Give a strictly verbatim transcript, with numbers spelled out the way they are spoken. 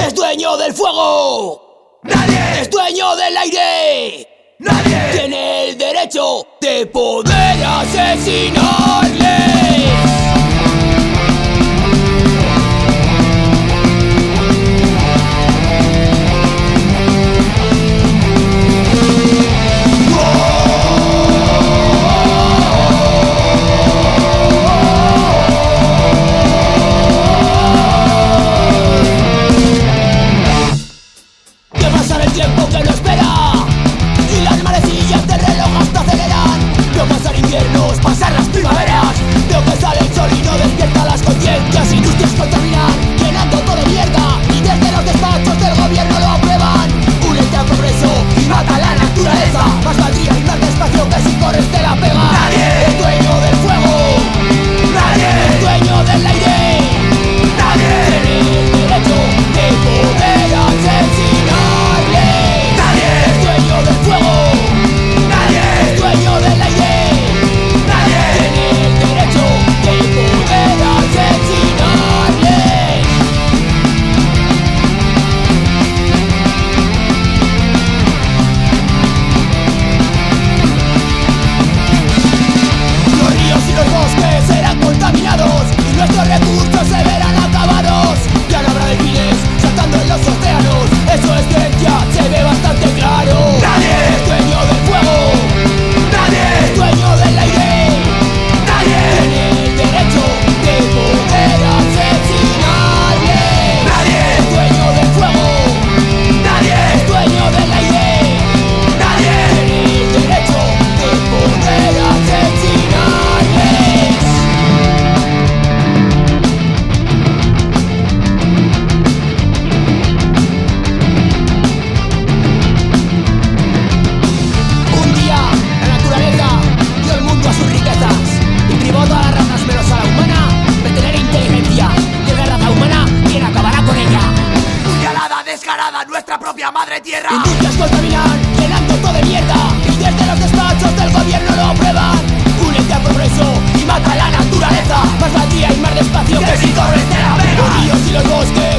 es dueño del fuego. Nadie es dueño del aire. Nadie tiene el derecho de poder asesinarle. El tiempo que no espera y las manecillas del reloj hasta aceleran. Veo pasar inviernos, pasar las primaveras. Veo que sale el sol y no despierta las conciencias. Industrias contaminan, llenando todo de mierda. Y desde los despachos del gobierno lo aprueban. Únete al progreso y mata a la naturaleza. Más valdría y más despacio que si corres te la pega. Nadie es dueño del fuego. Nadie es dueño del aire. Nadie tiene el derecho de poder asesinar. Es dueño del fuego. Nadie es dueño del aire. Nadie tiene el derecho de poder asesinarle. Los ríos y los bosques serán contaminados y nuestros recursos se verán acabados. Ya no habrá delfines saltando en los océanos. Eso es ciencia, se ve bastante claro. Nadie es dueño del fuego. Nadie es dueño del aire. Nadie tiene el derecho de poder asesinarle. Nadie es dueño del fuego. Nadie es dueño del aire. Nadie tiene el derecho de poder asesinarle. Un día, la naturaleza dio el mundo a sus riquezas y privó a todas las razas menos a la humana de tener inteligencia. Y la raza humana, ¿quién acabará con ella? Puñalada descarada nuestra propia madre tierra. Industrias contaminan, llenando todo de mierda. Y desde los despachos del gobierno lo aprueban. Únete al progreso y mata a la naturaleza. Más valdría y más despacio Que si corres te la pega. Los ríos y los bosques